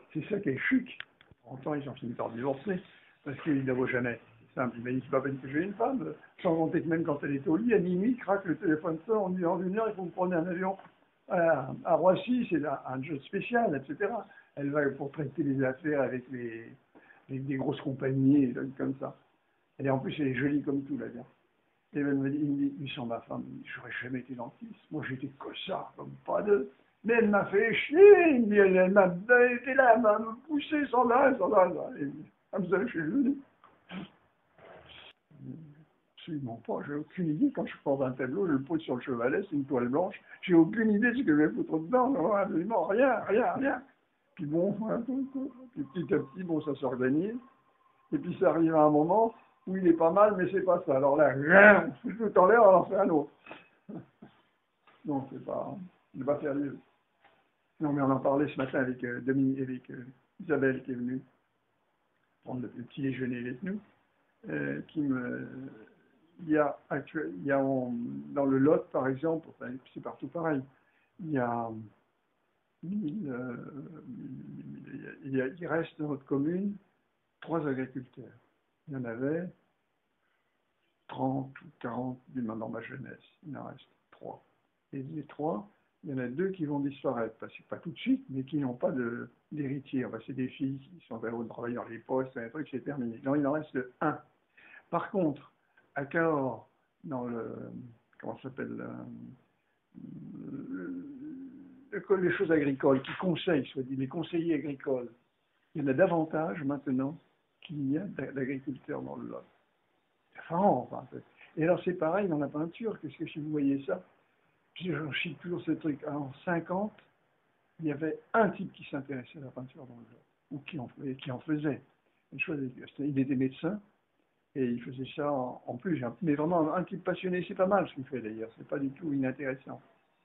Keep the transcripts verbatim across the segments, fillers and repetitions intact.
c'est ça qui est chic. En temps, ils ont fini par divorcer, parce qu'il ne vaut jamais. C'est simple, il m'a dit, c'est pas peine que j'ai une femme, sans compter que même quand elle est au lit, à minuit, craque, le téléphone sort, on dit, en une heure, il faut que vous preniez un avion à, à Roissy, c'est un, un jeu spécial, et cetera. Elle va pour traiter les affaires avec, les, avec des grosses compagnies, des trucs comme ça. Et en plus, elle est jolie comme tout, la bien. Et elle me dit, il me dit, ils sont ma femme, j'aurais jamais été dentiste. Moi, j'étais cossard, comme pas deux. Mais elle m'a fait chier, il me dit, elle, elle m'a été là, elle m'a poussé sans là, sans là. Et comme ça, je suis venu. Absolument pas, j'ai aucune idée. Quand je porte un tableau, je le pose sur le chevalet, c'est une toile blanche. J'ai aucune idée de ce que je vais foutre dedans, non, absolument rien, rien, rien. Puis bon, puis petit à petit, bon, ça s'organise. Et puis ça arrive à un moment où il est pas mal, mais c'est pas ça. Alors là, rien, tout en l'air, on en fait un autre. Non, c'est pas, c'est pas sérieux. Non, mais on en parlait ce matin avec, euh, Dominique, avec euh, Isabelle qui est venue prendre le petit déjeuner avec nous, euh, qui me, il y a, actuel, il y a en, dans le Lot, par exemple, enfin, c'est partout pareil, il y a, il, euh, il, y a, il reste dans notre commune trois agriculteurs. Il y en avait trente ou quarante dans ma jeunesse, il en reste trois. Et les trois, il y en a deux qui vont disparaître, parce que pas tout de suite, mais qui n'ont pas d'héritier. Enfin, c'est des filles qui sont au travail dans les postes, c'est un truc, c'est terminé. Non, il en reste un. Par contre, à Cahors, dans le, comment ça s'appelle, les choses agricoles, qui conseillent, soit dit, les conseillers agricoles, il y en a davantage maintenant qu'il y a d'agriculteurs dans le Lot. C'est franc, enfin. Et alors c'est pareil dans la peinture, qu'est-ce que si vous voyez ça, je chie toujours ce truc, en cinquante, il y avait un type qui s'intéressait à la peinture dans le Lot, ou qui en, qui en faisait. Une chose, il était médecin, et il faisait ça en, en plus, mais vraiment un type passionné, c'est pas mal ce qu'il fait d'ailleurs, c'est pas du tout inintéressant.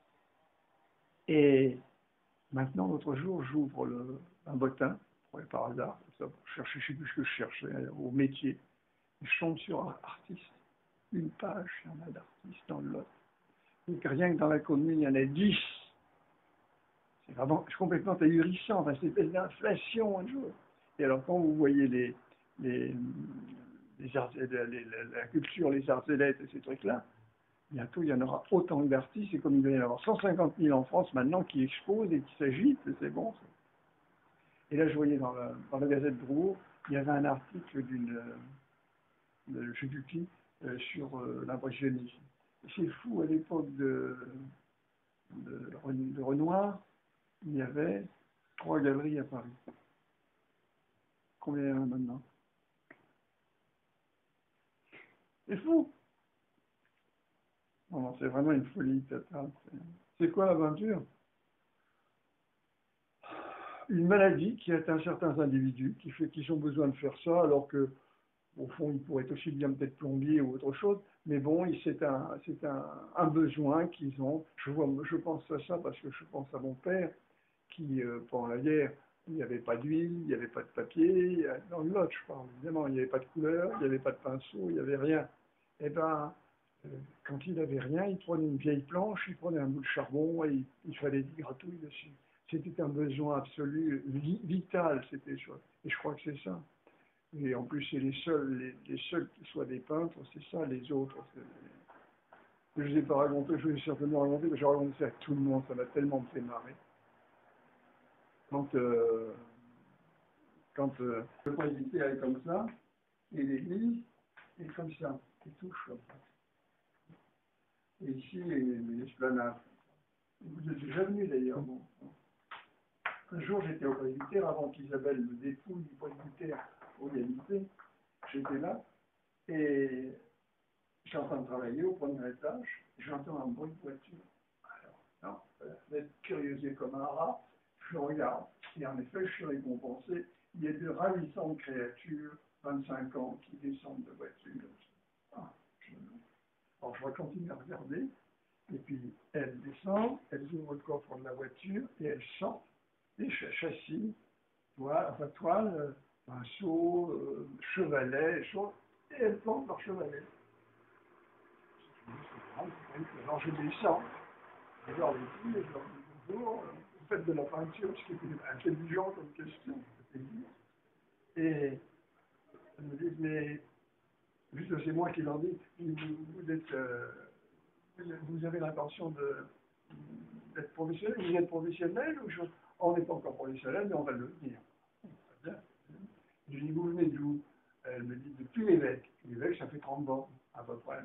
Et maintenant, l'autre jour, j'ouvre un bottin, par hasard, ça, pour chercher, je sais plus ce que je cherchais, au métier, et je tombe sur un artiste, une page, il y en a d'artistes dans le Lot. Donc rien que dans la commune, il y en a dix. C'est vraiment complètement ahurissant, enfin, c'est une espèce d'inflation un jour. Et alors quand vous voyez les, les, les arts, les, les, la culture, les artelettes et ces trucs-là, bientôt il y en aura autant d'artistes, et comme il doit y en avoir cent cinquante mille en France maintenant qui exposent et qui s'agitent, c'est bon. Ça. Et là je voyais dans la, dans la Gazette de Rouen, il y avait un article d'une, je ne sais plus qui, euh, sur euh, l'impressionnisme. C'est fou, à l'époque de, de, de Renoir, il y avait trois galeries à Paris. Combien il y en a maintenant? C'est fou! Non, c'est vraiment une folie totale. C'est quoi la peinture? Une maladie qui atteint certains individus, qui fait qu'ils ont besoin de faire ça, alors que, au fond, ils pourraient être aussi bien peut-être plombier ou autre chose, mais bon, c'est un, c'est un, un besoin qu'ils ont. Je, vois, je pense à ça parce que je pense à mon père, qui, euh, pendant la guerre, il n'y avait pas d'huile, il n'y avait pas de papier, dans le Lot, je parle, évidemment, il n'y avait pas de couleur, il n'y avait pas de pinceau, il n'y avait rien. Et bien, euh, quand il n'avait rien, il prenait une vieille planche, il prenait un bout de charbon et il, il fallait des gratouilles dessus. C'était un besoin absolu, vital, c'était chouette. Et je crois que c'est ça. Et en plus, c'est les seuls, les, les seuls qui soient des peintres, c'est ça, les autres. Je ne vous ai pas raconté, je vous ai certainement raconté, mais j'ai raconté ça à tout le monde, ça m'a tellement fait marrer. Quand, euh, quand euh, le presbytère est comme ça, et l'église est comme ça, qui touche comme ça. Et ici, les, les esplanades. Vous êtes déjà venu d'ailleurs. Bon. Un jour, j'étais au presbytère, avant qu'Isabelle me dépouille du presbytère au réalité. J'étais là, et j'étais en train de travailler au premier étage, j'entends un bruit de voiture. Alors, non, d'être curieux comme un rat, je regarde, et en effet, je suis récompensé. Il y a de ravissantes créatures, vingt-cinq ans, qui descendent de voiture. Ah, je... Alors, je vais continuer à regarder, et puis elles descendent, elles ouvrent le coffre de la voiture, et elles sortent des châssis, toile, enfin toile, pinceau, euh, chevalet, choses, et elles plantent leur chevalet. Alors je descends, je leur dis, je leur dis bonjour, vous faites de la peinture, ce qui était intelligent comme question. Et elles me disent, mais, juste c'est moi qui leur dis, vous, vous, êtes, euh, vous avez l'intention d'être professionnel, vous êtes professionnel ou je, on n'est pas encore professionnel, mais on va le devenir. Très bien. Je dis, vous venez d'où? Elle me dit, depuis l'évêque. L'évêque, ça fait trente ans, à peu près.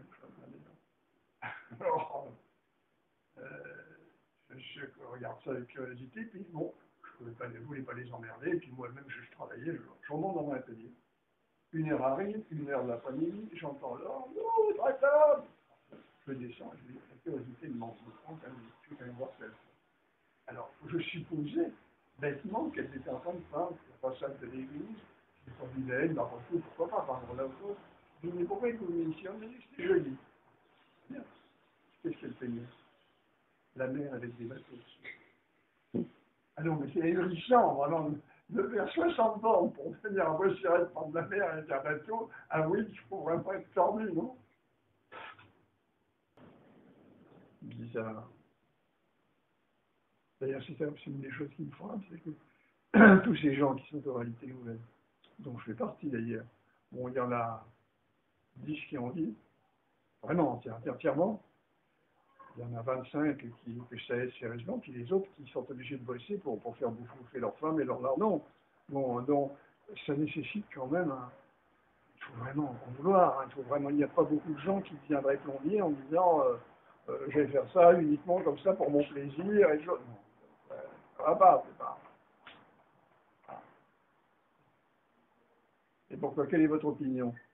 Alors, euh, je, je regarde ça avec curiosité, puis bon, je ne voulais, voulais pas les emmerder, et puis moi-même, je, je travaillais, je, je remonte dans mon atelier. Une heure arrive, une heure de l'après-midi, j'entends là, oh, tractable. Je descends, je dis, la curiosité me manque de prendre, je suis quand même voir ce qu'elle fait. Alors, je supposais, bêtement, qu'elle était en train de peindre le passage de l'église, c'est pas vilaine, dans le coup, pourquoi pas peindre là autour. Je dis, mais pourquoi vous venez ici? On me dit, c'est joli. Bien. Qu'est-ce qu'elle peignait? La mer avec des bateaux dessus. Ah non, mais c'est ahurissant, vraiment, de faire soixante bornes pour venir à Boissirette prendre la mer avec un bateau. Ah oui, il faut vraiment être tordu, non? Bizarre. D'ailleurs, c'est une des choses qui me frappe, c'est que tous ces gens qui sont en réalité nouvelle, dont je fais partie d'ailleurs, bon, il y en a dix qui ont dit, vraiment, entièrement. Il y en a vingt-cinq qui, que ça aide sérieusement, puis les autres qui sont obligés de bosser pour, pour faire bouffer leurs femmes et leurs non. Bon, donc, ça nécessite quand même, un, il faut vraiment en vouloir, hein, il faut vraiment, il n'y a pas beaucoup de gens qui viendraient plombier en disant, euh, euh, je vais faire ça uniquement comme ça pour mon plaisir, et je... non, euh, ça va pas, c'est pas. Et pourquoi, quelle est votre opinion?